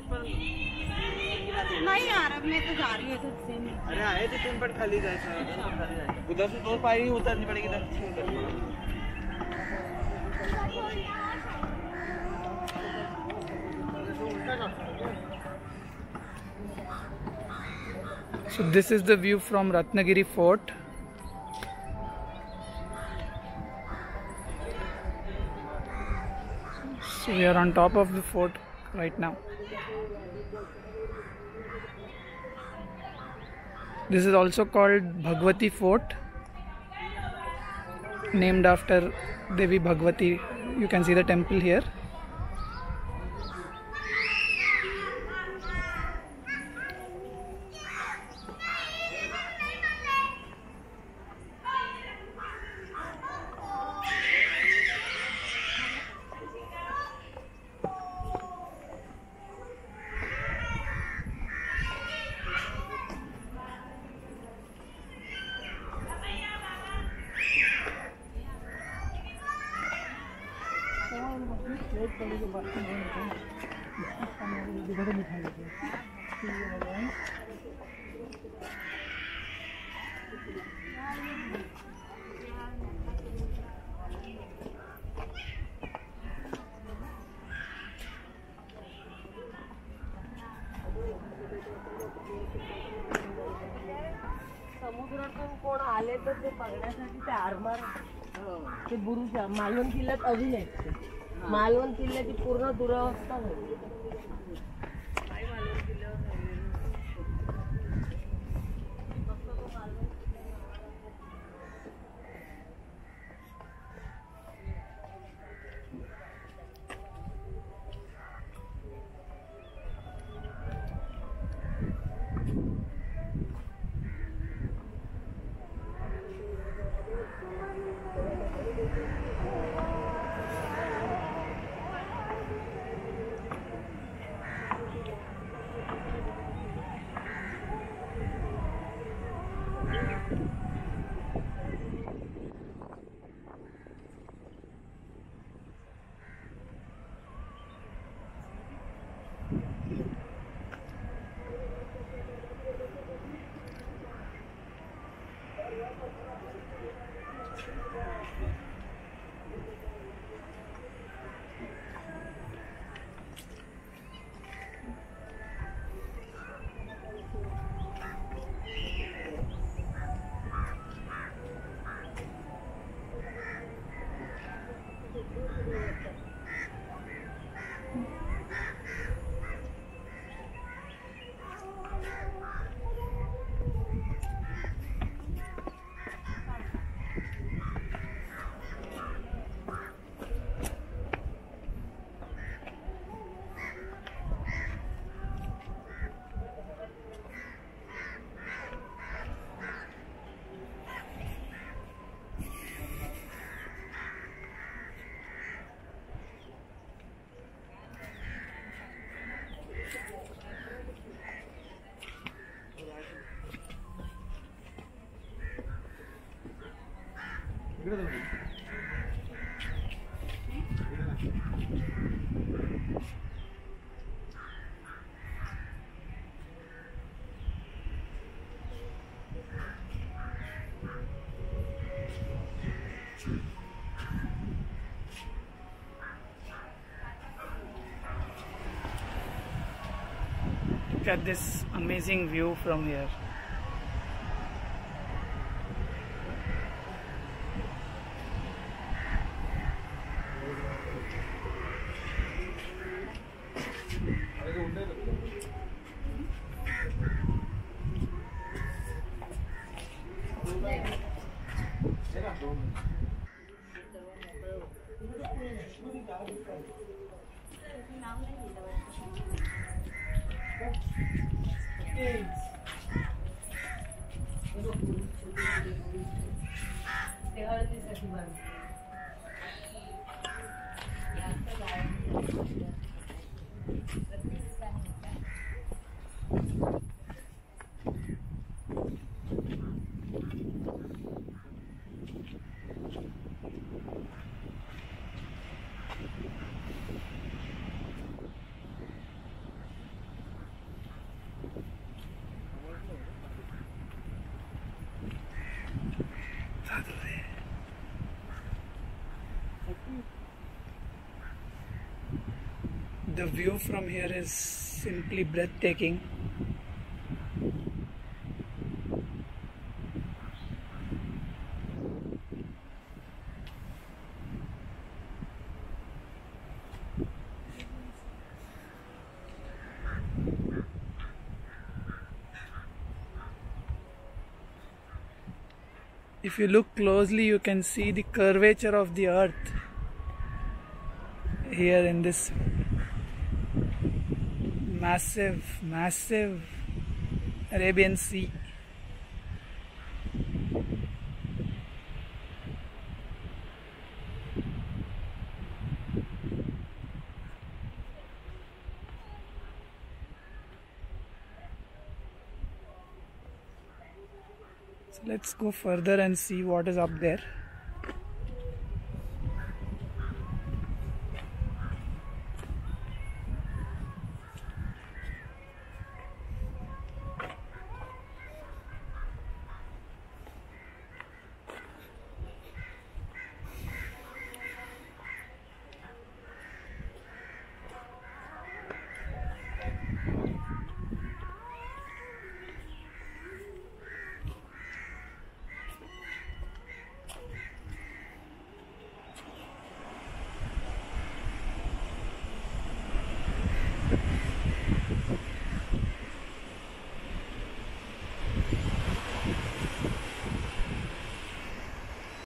नहीं यार अब मैं तो जा रही हूँ से। अरे आए थे तुम पर खाली जाए उधर से 2 पायरी उतरनी पड़ेगी इधर से। So this is the view from Ratnagiri Fort. So we are on top of the fort right now. This is also called Bhagwati Fort, named after Devi Bhagwati. You can see the temple here. समुद्रातून कोण आले तर ते बघण्यासाठी ते आरमार ते बुरुज मालवण किल्ल्यात अजून आहेत. मालवण किल्ल्याची पूर्ण दुरावस्था झाली. Look at this amazing view from here. The view from here is simply breathtaking. If you look closely, you can see the curvature of the earth here in this massive Arabian Sea. So let's go further and see what is up there.